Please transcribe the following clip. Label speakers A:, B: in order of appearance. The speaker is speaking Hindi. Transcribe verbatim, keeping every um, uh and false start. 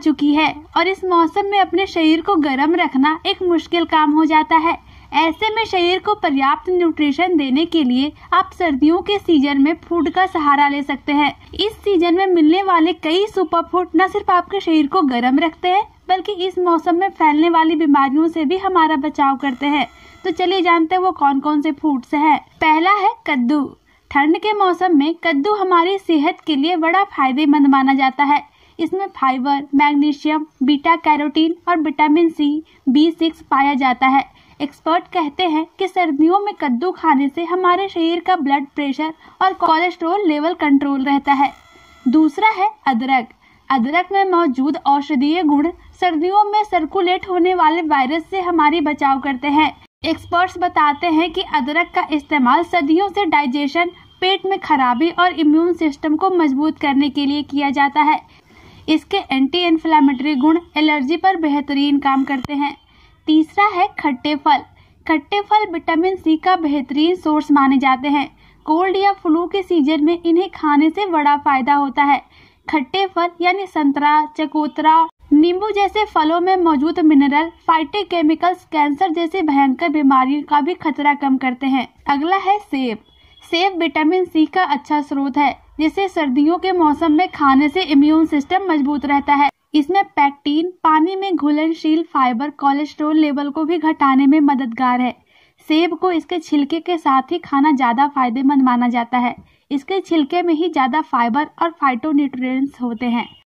A: चुकी है और इस मौसम में अपने शरीर को गर्म रखना एक मुश्किल काम हो जाता है। ऐसे में शरीर को पर्याप्त न्यूट्रिशन देने के लिए आप सर्दियों के सीजन में फूड का सहारा ले सकते हैं। इस सीजन में मिलने वाले कई सुपर फूड न सिर्फ आपके शरीर को गर्म रखते हैं बल्कि इस मौसम में फैलने वाली बीमारियों से भी हमारा बचाव करते हैं। तो चलिए जानते हैं वो कौन कौन से फूड्स हैं। पहला है कद्दू। ठंड के मौसम में कद्दू हमारी सेहत के लिए बड़ा फायदेमंद माना जाता है। इसमें फाइबर, मैग्नीशियम, बीटा कैरोटीन और विटामिन सी, बी सिक्स पाया जाता है। एक्सपर्ट कहते हैं कि सर्दियों में कद्दू खाने से हमारे शरीर का ब्लड प्रेशर और कोलेस्ट्रॉल लेवल कंट्रोल रहता है। दूसरा है अदरक। अदरक में मौजूद औषधीय गुण सर्दियों में सर्कुलेट होने वाले वायरस से हमारी बचाव करते हैं। एक्सपर्ट्स बताते हैं कि अदरक का इस्तेमाल सर्दियों से डाइजेशन, पेट में खराबी और इम्यून सिस्टम को मजबूत करने के लिए किया जाता है। इसके एंटी इन्फ्लेमेटरी गुण एलर्जी पर बेहतरीन काम करते हैं। तीसरा है खट्टे फल। खट्टे फल विटामिन सी का बेहतरीन सोर्स माने जाते हैं। कोल्ड या फ्लू के सीजन में इन्हें खाने से बड़ा फायदा होता है। खट्टे फल यानी संतरा, चकोतरा, नींबू जैसे फलों में मौजूद मिनरल फाइटोकेमिकल्स कैंसर जैसे भयंकर बीमारियों का भी खतरा कम करते हैं। अगला है सेब। सेब विटामिन सी का अच्छा स्रोत है जिसे सर्दियों के मौसम में खाने से इम्यून सिस्टम मजबूत रहता है। इसमें पैक्टीन, पानी में घुलनशील फाइबर, कोलेस्ट्रॉल लेवल को भी घटाने में मददगार है। सेब को इसके छिलके के साथ ही खाना ज्यादा फायदेमंद माना जाता है। इसके छिलके में ही ज्यादा फाइबर और फाइटोन्यूट्रिएंट्स होते हैं।